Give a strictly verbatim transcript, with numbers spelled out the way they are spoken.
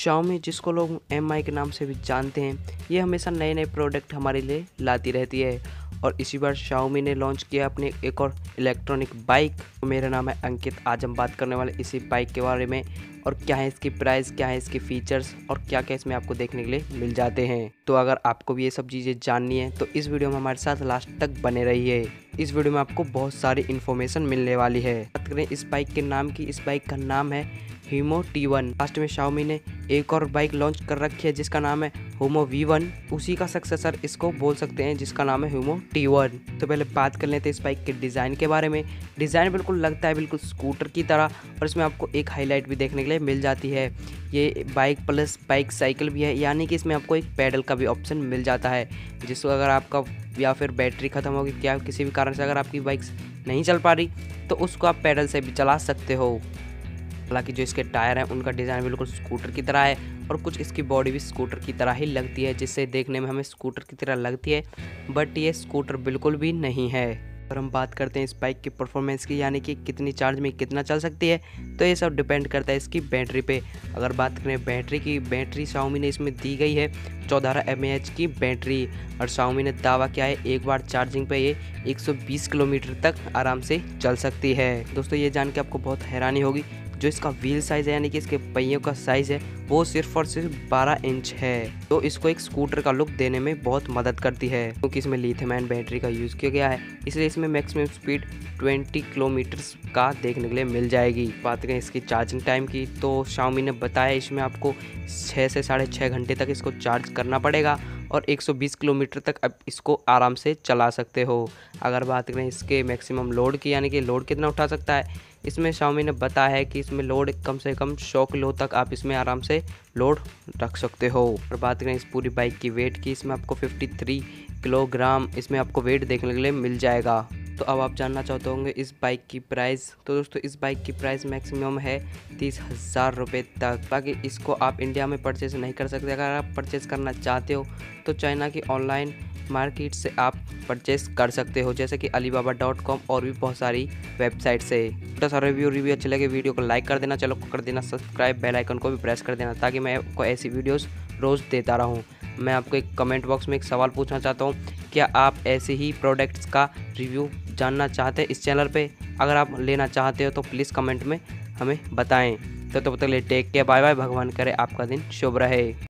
Xiaomi, जिसको लोग M आई के नाम से भी जानते हैं, ये हमेशा नए नए प्रोडक्ट हमारे लिए लाती रहती है। और इसी बार Xiaomi ने लॉन्च किया अपने एक और इलेक्ट्रॉनिक बाइक। मेरा नाम है अंकित। आज हम बात करने वाले इसी बाइक के बारे में, और क्या है इसकी प्राइस, क्या है इसके फीचर्स, और क्या क्या इसमें आपको देखने के लिए मिल जाते हैं। तो अगर आपको भी ये सब चीज़ें जाननी है तो इस वीडियो में हमारे साथ लास्ट तक बने रहिए। इस वीडियो में आपको बहुत सारी इन्फॉर्मेशन मिलने वाली है। बात करें इस बाइक के नाम की, इस बाइक का नाम है हीमो टी वन। लास्ट में Xiaomi ने एक और बाइक लॉन्च कर रखी है जिसका नाम है हीमो वी वन। उसी का सक्सेसर इसको बोल सकते हैं जिसका नाम है हीमो टी वन। तो पहले बात कर लेते हैं इस बाइक के डिज़ाइन के बारे में। डिज़ाइन बिल्कुल लगता है बिल्कुल स्कूटर की तरह, और इसमें आपको एक हाईलाइट भी देखने के लिए मिल जाती है। ये बाइक प्लस बाइक साइकिल भी है, यानी कि इसमें आपको एक पैडल का भी ऑप्शन मिल जाता है, जिसको अगर आपका या फिर बैटरी ख़त्म होगी, क्या किसी भी कारण से अगर आपकी बाइक नहीं चल पा रही तो उसको आप पैडल से भी चला सकते हो। हालांकि जो इसके टायर हैं उनका डिज़ाइन बिल्कुल स्कूटर की तरह है, और कुछ इसकी बॉडी भी स्कूटर की तरह ही लगती है, जिससे देखने में हमें स्कूटर की तरह लगती है, बट ये स्कूटर बिल्कुल भी नहीं है। और हम बात करते हैं इस बाइक की परफॉर्मेंस की, यानी कि कितनी चार्ज में कितना चल सकती है, तो ये सब डिपेंड करता है इसकी बैटरी पे। अगर बात करें बैटरी की, बैटरी Xiaomi ने इसमें दी गई है चौदह एम ए एच की बैटरी, और Xiaomi ने दावा किया है एक बार चार्जिंग पे ये एक सौ बीस किलोमीटर तक आराम से चल सकती है। दोस्तों ये जान के आपको बहुत हैरानी होगी, जो इसका व्हील साइज़ है यानी कि इसके पहियों का साइज़ है वो सिर्फ और सिर्फ बारह इंच है, तो इसको एक स्कूटर का लुक देने में बहुत मदद करती है। क्योंकि इसमें लिथियम आयन बैटरी का यूज़ किया गया है, इसलिए इसमें मैक्सिमम स्पीड बीस किलोमीटर का देखने के लिए मिल जाएगी। बात करें इसकी चार्जिंग टाइम की, तो Xiaomi ने बताया इसमें आपको छः से साढ़े छः घंटे तक इसको चार्ज करना पड़ेगा, और एक सौ बीस किलोमीटर तक अब इसको आराम से चला सकते हो। अगर बात करें इसके मैक्सिमम लोड की, यानी कि लोड कितना उठा सकता है, इसमें Xiaomi ने बताया है कि इसमें लोड कम से कम सौ किलो तक आप इसमें आराम से लोड रख सकते हो। और बात करें इस पूरी बाइक की वेट की, इसमें आपको तिरेपन किलोग्राम इसमें आपको वेट देखने के लिए मिल जाएगा। तो अब आप जानना चाहते होंगे इस बाइक की प्राइस। तो दोस्तों इस बाइक की प्राइस मैक्सिमम है तीस हज़ार रुपये तक। बाकी इसको आप इंडिया में परचेज़ नहीं कर सकते। अगर आप परचेज़ करना चाहते हो तो चाइना की ऑनलाइन मार्केट से आप परचेस कर सकते हो, जैसे कि अलीबाबा डॉट कॉम और भी बहुत सारी वेबसाइट से। छोटा सा रिव्यू रिव्यू अच्छे लगे वीडियो को लाइक कर देना, चलो कर देना सब्सक्राइब, बेल आइकन को भी प्रेस कर देना, ताकि मैं आपको ऐसी वीडियोस रोज़ देता रहूं। मैं आपको एक कमेंट बॉक्स में एक सवाल पूछना चाहता हूं, क्या आप ऐसे ही प्रोडक्ट्स का रिव्यू जानना चाहते हैं इस चैनल पर? अगर आप लेना चाहते हो तो प्लीज़ कमेंट में हमें बताएँ। तो तब तक ले टेक केयर, बाय बाय, भगवान करे आपका दिन शुभ रहे।